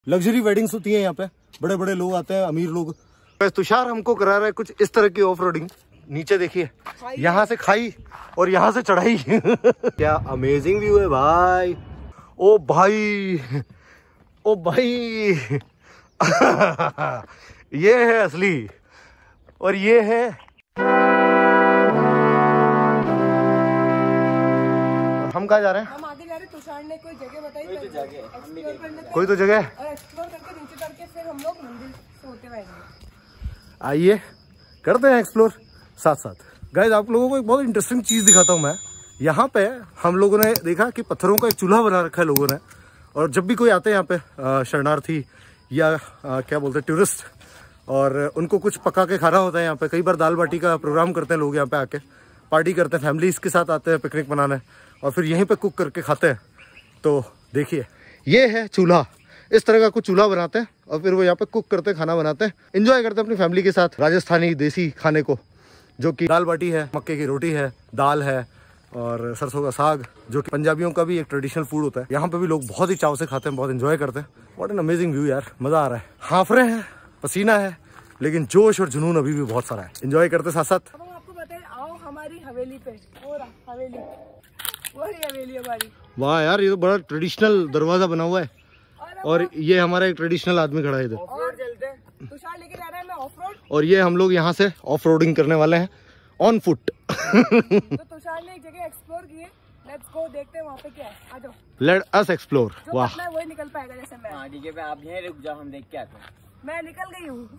Luxury weddings होती है यहाँ पे, बड़े बड़े लोग आते हैं, अमीर लोग। तुषार हमको करा रहा है कुछ इस तरह की ऑफ रोडिंग। नीचे देखिए, यहाँ से खाई और यहाँ से चढ़ाई। क्या अमेजिंग व्यू है भाई। ओ भाई, ओ भाई। ये है असली और ये है। हम कहाँ जा रहे हैं? हम आगे जा रहे हैं। तुषार ने कोई जगह बताई, कोई तो जगह और एक्सप्लोर करके नीचे करके फिर हम लोग मंदिर से होते हुए आएंगे। आइए करते हैं एक्सप्लोर साथ साथ। गाइस आप लोगों को एक बहुत इंटरेस्टिंग चीज दिखाता हूँ मैं। यहाँ पे हम लोगों ने देखा कि पत्थरों का एक चूल्हा बना रखा है लोगों ने, और जब भी कोई आते हैं यहाँ पे शरणार्थी या क्या बोलते हैं टूरिस्ट, और उनको कुछ पका के खाना होता है यहाँ पे। कई बार दाल बाटी का प्रोग्राम करते हैं लोग, यहाँ पे आके पार्टी करते हैं, फैमिलीज के साथ आते हैं पिकनिक मनाने और फिर यहीं पे कुक करके खाते हैं। तो देखिए ये है चूल्हा, इस तरह का कुछ चूल्हा बनाते हैं और फिर वो यहाँ पे कुक करते हैं, खाना बनाते हैं, एंजॉय करते हैं अपनी फैमिली के साथ राजस्थानी देसी खाने को, जो कि दाल बाटी है, मक्के की रोटी है, दाल है और सरसों का साग, जो कि पंजाबियों का भी एक ट्रेडिशनल फूड होता है। यहाँ पे भी लोग बहुत ही चाव से खाते हैं, बहुत एंजॉय करते हैं। व्हाट एन अमेजिंग व्यू यार, मजा आ रहा है। हाफ रहे हैं, पसीना है, लेकिन जोश और जुनून अभी भी बहुत सारा है। एंजॉय करते साथ साथ। अब हम आपको बताएं, आओ हमारी हवेली पे। हवेली, वही हवेली हमारी। वाह यार, ये तो बड़ा ट्रेडिशनल दरवाजा बना हुआ है और ये हमारा एक ट्रेडिशनल आदमी खड़ा है इधर। और तुषार लेके जा रहा है मैं ऑफ रोड, और ये हम लोग यहाँ से ऑफ रोडिंग करने वाले हैं ऑन फुट। तो तुषार ने एक जगह एक्सप्लोर की है, लेट्स गो, देखते हैं वहाँ पे क्या है। आ जाओ, लेट अस एक्सप्लोर। वाह, वही निकल पाएगा जैसे मैं। हाँ ठीक है, पे आप यहीं रुक जाओ, हम देख के आते हैं। मैं निकल गई हूँ।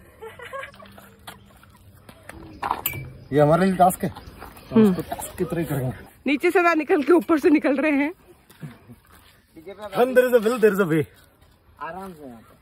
ये हमारे लिए टास्क है, टास्क की तरह करेंगे। नीचे से ना निकल के ऊपर से निकल रहे हैं। When there is a will, there is a way। आराम से यहाँ पे।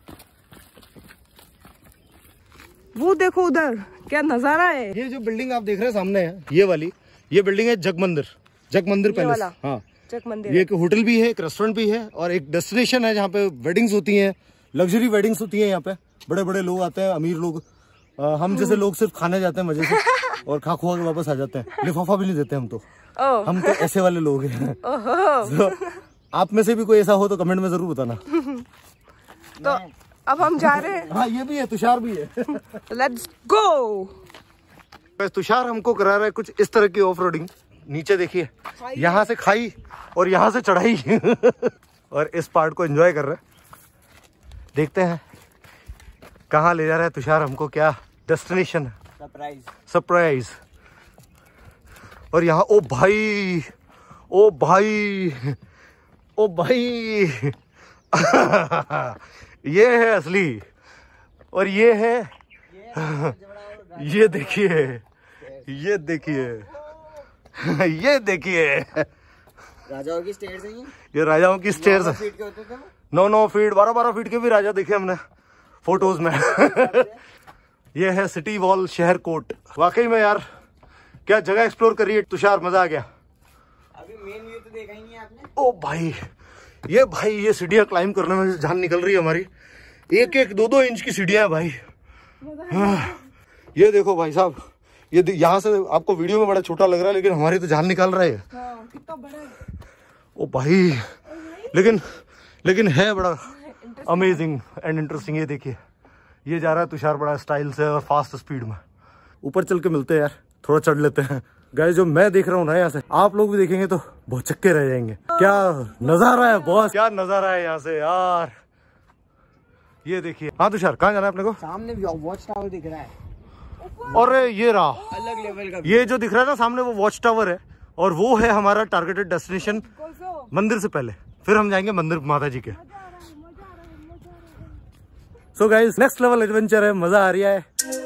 वो देखो उधर क्या नजारा है। ये जो बिल्डिंग आप देख रहे हैं सामने है, ये वाली, ये बिल्डिंग है जग मंदिर पैलेस। हाँ, जग मंदिर। ये एक होटल भी है, एक रेस्टोरेंट भी है और एक डेस्टिनेशन है जहाँ पे वेडिंग्स होती हैं, लग्जरी वेडिंग्स होती है। यहाँ पे बड़े बड़े लोग आते हैं, अमीर लोग। हम जैसे लोग सिर्फ खाने जाते हैं मजे से और खा खुआ के वापस आ जाते हैं। लिफाफा भी नहीं देते हम तो। हम तो ऐसे वाले लोग हैं। तो आप में से भी कोई ऐसा हो तो कमेंट में जरूर बताना। तो अब हम जा रहे हैं। हाँ, ये भी है, तुषार भी है। Let's go. तुषार हमको करा रहा है कुछ इस तरह की ऑफ रोडिंग। नीचे देखिए, यहाँ से खाई और यहाँ से चढ़ाई। और इस पार्ट को एंजॉय कर रहे हैं। देखते हैं कहाँ ले जा रहा है तुषार हमको, क्या डेस्टिनेशन है। सरप्राइज। और यहाँ ओ भाई, ओ भाई, ओ भाई। ये है असली और ये है। ये देखिए, ये देखिए, ये देखिए, राजाओं की स्टेयर्स हैं ये राजाओं की स्टेयर्स है। 9 फीट 12 फीट के भी राजा देखे हमने फोटोज में। ये है सिटी वॉल शहर कोट। वाकई में यार क्या जगह एक्सप्लोर करी है तुषार, मजा आ गया। अभी मेन व्यू तो देखा ही नहीं आपने। ओ भाई, ये सीढ़ियाँ क्लाइंब करने में जान निकल रही है हमारी। 1-1 2-2 इंच की सीढ़ियाँ है भाई। ये देखो भाई साहब, ये यहाँ से आपको वीडियो में बड़ा छोटा लग रहा है, लेकिन हमारी तो जान निकाल रहा है। कितना बड़ा है। ओ भाई, लेकिन है बड़ा अमेजिंग एंड इंटरेस्टिंग। ये देखिए, ये जा रहा है तुषार बड़ा स्टाइल से और फास्ट स्पीड में। ऊपर चल के मिलते हैं यार, थोड़ा चढ़ लेते हैं। गाइस जो मैं देख रहा हूँ ना यहाँ से, आप लोग भी देखेंगे तो बहुत चक्के रह जाएंगे। क्या नजारा है बॉस, क्या नजारा है यहाँ से यार। ये देखिए। हाँ तुषार, कहाँ जाना है अपने को? सामने वॉच टावर दिख रहा है। और ये रहा अलग लेवल का। ये जो दिख रहा है ना सामने, वो वॉच टावर है और वो है हमारा टारगेटेड डेस्टिनेशन मंदिर से पहले। फिर हम जाएंगे मंदिर माता जी के। So guys, next level adventure है, मजा आ रही है।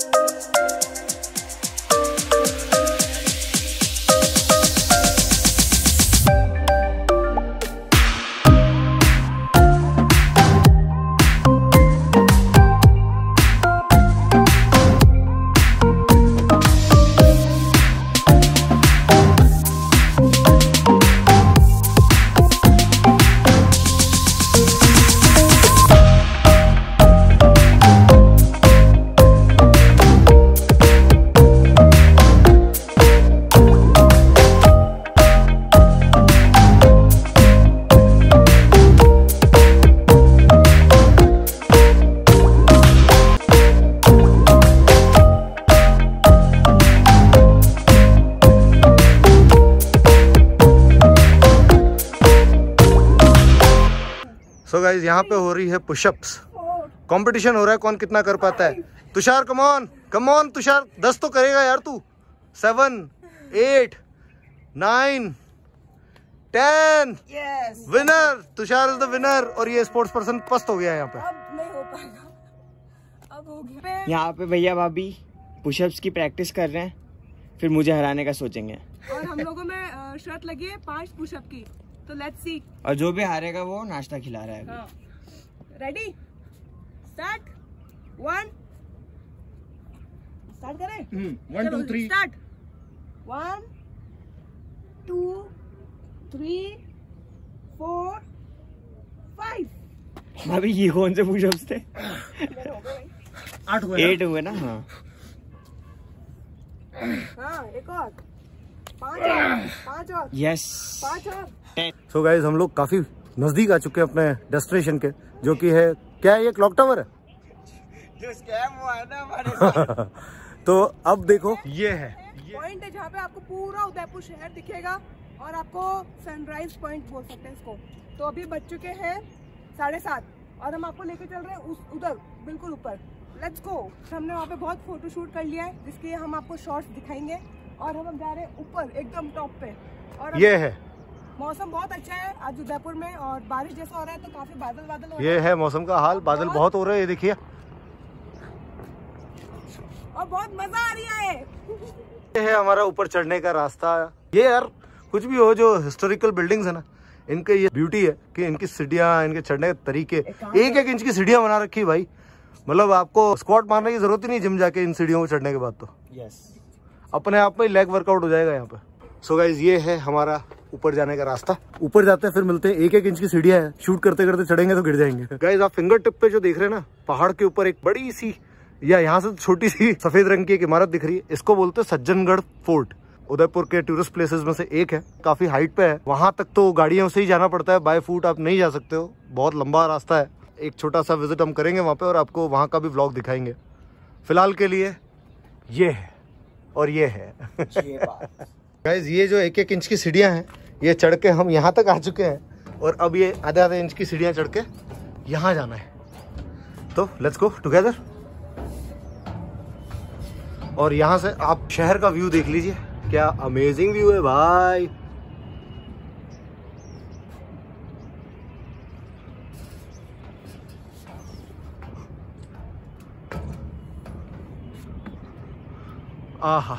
यहाँ पे हो रही है पुशअप्स। कंपटीशन हो रहा है कौन कितना कर पाता है। तुषार कम ऑन तुषार, 10 तो करेगा यार तू। 7 8 9 10 winner, Tushar is the winner. और ये स्पोर्ट्स पर्सन पस्त हो गया है यहाँ पे। अब नहीं हो पाएगा, अब हो गया। यहाँ पे भैया भाभी पुशअप्स की प्रैक्टिस कर रहे हैं, फिर मुझे हराने का सोचेंगे। और हम लोगों में शर्त लगी है 5 पुशअप की, तो लेट्स सी। और जो भी हारेगा वो नाश्ता खिला रहा है हाँ। Ready, start. 1 स्टार्ट करें। 1 2 3 स्टार्ट। 1 2 3 4 5। भाभी ये कौन से पुशअप्स थे? 8 हुए 8 हुए ना। हाँ हाँ, एक और 5 और यस। 5 और। सो गाइज हम लोग काफी नजदीक आ चुके हैं अपने डेस्टिनेशन के, जो कि है क्या है, ये क्लॉक टावर है। जो स्कैम हुआ है ना हमारे साथ। तो अब देखो ये है पॉइंट है जहाँ पे आपको पूरा उदयपुर शहर दिखेगा और आपको सनराइज पॉइंट बोल सकते हैं इसको। तो अभी बज चुके हैं 7:30 और हम आपको लेके चल रहे हैं उधर बिल्कुल ऊपर। Let's go. हमने वहाँ पे बहुत फोटो शूट कर लिया है, जिसके हम आपको शॉर्ट्स दिखाएंगे। और हम जा रहे हैं ऊपर एकदम टॉप पे। और ये है मौसम बहुत अच्छा है आज उदयपुर में, और बारिश जैसा हो रहा है, तो काफी बादल हो रहा है। ये है मौसम का हाल, बादल बहुत हो रहे हैं, ये देखिए। और बहुत मजा आ रही है। ये है हमारा ऊपर चढ़ने का रास्ता। ये यार कुछ भी हो, जो हिस्टोरिकल बिल्डिंग्स है ना, इनके ये ब्यूटी है कि इनकी सीढ़ियाँ, इनके चढ़ने के तरीके, 1-1 इंच की सीढ़ियाँ बना रखी है भाई। मतलब आपको स्क्वाट मारने की जरूरत ही नहीं जिम जाके इन सीढ़ियों को चढ़ने के बाद। तो यस, अपने आप में लेग वर्कआउट हो जाएगा यहाँ पे। सो गाइज ये है हमारा ऊपर जाने का रास्ता। ऊपर जाते हैं फिर मिलते हैं। 1-1 इंच की सीढ़ियाँ हैं, शूट करते करते चढ़ेंगे तो गिर जाएंगे। गाइज आप फिंगर टिप पे जो देख रहे हैं ना, पहाड़ के ऊपर एक बड़ी सी, या यहाँ से छोटी सी सफेद रंग की एक इमारत दिख रही है, इसको बोलते हैं सज्जनगढ़ फोर्ट। उदयपुर के टूरिस्ट प्लेसेस में से एक है, काफी हाइट पे है। वहां तक तो गाड़ियों से ही जाना पड़ता है, बाय फुट आप नहीं जा सकते हो, बहुत लंबा रास्ता है। एक छोटा सा विजिट हम करेंगे वहां पे और आपको वहां का भी व्लॉग दिखाएंगे। फिलहाल के लिए ये है और ये है। गाइस ये जो 1-1 इंच की सीढ़ियां हैं, ये चढ़ के हम यहाँ तक आ चुके हैं और अब ये आधे इंच की सीढ़ियां चढ़ के यहाँ जाना है। तो लेट्स गो टुगेदर। और यहाँ से आप शहर का व्यू देख लीजिए, क्या अमेजिंग व्यू है भाई। आहा,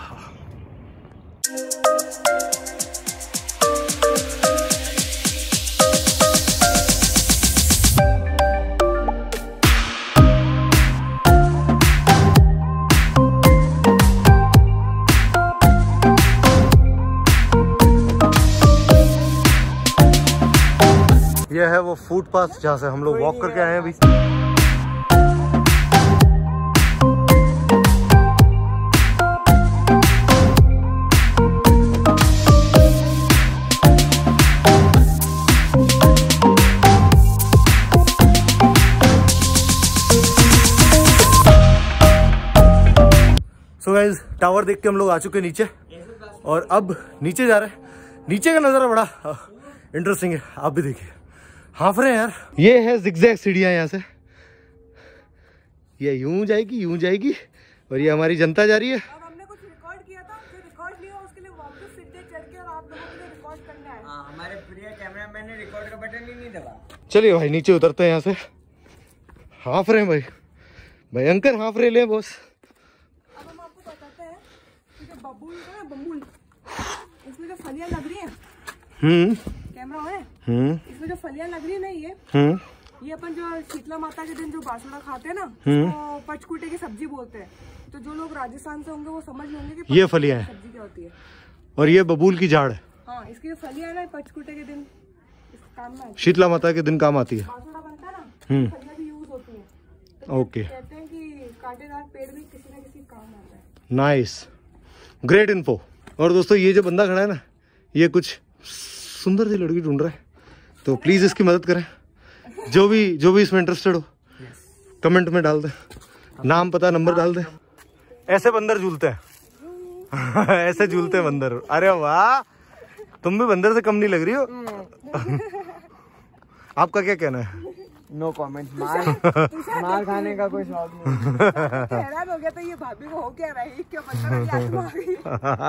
ये है वो फुटपाथ जहाँ से हम लोग वॉक करके आए हैं अभी। सो गाइस टावर देख के हम लोग आ चुके हैं नीचे और अब नीचे जा रहे हैं। नीचे का नज़ारा बड़ा इंटरेस्टिंग है, आप भी देखिए। हाफ रहे हैं यार। ये है जिगजैग सीढ़ियाँ यहाँ से, ये यूं जाएगी और ये हमारी जनता जा रही है। अब हमने कुछ रिकॉर्ड किया था, जो रिकॉर्ड लिया उसके लिए वापस सीधे चढ़ के और आप लोगों के लिए रिकॉर्ड करना है। हाँ, हमारे प्रिय कैमरामैन ने रिकॉर्ड का बटन ही नहीं दबा। चलिए भाई नीचे उतरते हैं यहाँ से। हाफ रहे हैं भाई, भयंकर हाफ रहे ले बॉस। अब हम आपको बताते हैं कि जो बबूल है ना, बबूल, इसमें जो फलियां लग रही हैं, कैमरा है, इसमें जो फलियां लग रही है ना, ये अपन जो शीतला माता के दिन जो बासुड़ा खाते हैं ना, तो पचकुटे की सब्जी बोलते हैं। तो जो लोग राजस्थान से होंगे वो समझ लेंगे कि ये फलियां हैं सब्जी क्या होती है। और ये बबूल की झाड़ है। हाँ, इसकी जो फलियां है ना, पचकुटे के दिन इस काम में आती है। शीतला माता के दिन काम आती है। बासुड़ा बनता है ना, फलियां भी यूज होती है। तो ओके, कहते हैं कि कांटेदार पेड़ भी किसी न किसी काम आता है। Nice, great info. और दोस्तों ये जो बंदा खड़ा है ना, ये कुछ सुंदर सी लड़की ढूंढ रहा है, तो प्लीज इसकी मदद करें। जो भी इसमें इंटरेस्टेड हो कमेंट में डाल दे, नाम पता नंबर डाल दे। ऐसे बंदर झूलते हैं। ऐसे झूलते हैं बंदर। अरे वाह, तुम भी बंदर से कम नहीं लग रही हो। आपका क्या कहना है? No comment. मार खाने का कोई शौक नहीं। हैरान हो गया था ये भाभी को हो क्या रहा है, क्या पता।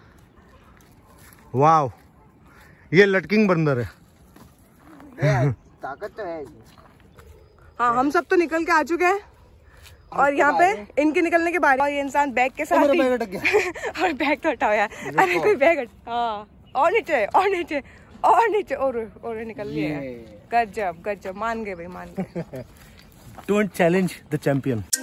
वाव, ये लटकिंग बंदर है। ताकत तो है। हाँ, हम सब तो निकल के आ चुके हैं और यहाँ पे इनके निकलने के बाद ये इंसान बैग के साथ ही और बैग तो हटाओ यार, अरे कोई बैग हाँ, और नीचे और नीचे और नीचे और निकल लिया। गजब गजब, मान गए भाई, मान गए। Don't challenge the champion.